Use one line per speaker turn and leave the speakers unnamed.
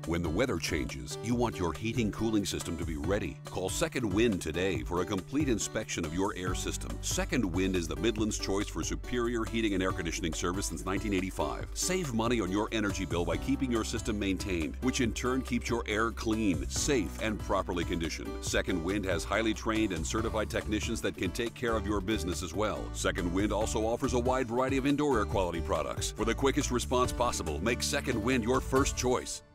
When the weather changes, you want your heating cooling system to be ready. Call Second Wind today for a complete inspection of your air system. Second Wind is the Midland's choice for superior heating and air conditioning service since 1985. Save money on your energy bill by keeping your system maintained, which in turn keeps your air clean, safe, and properly conditioned. Second Wind has highly trained and certified technicians that can take care of your business as well. Second Wind also offers a wide variety of indoor air quality products. For the quickest response possible, make Second Wind your first choice.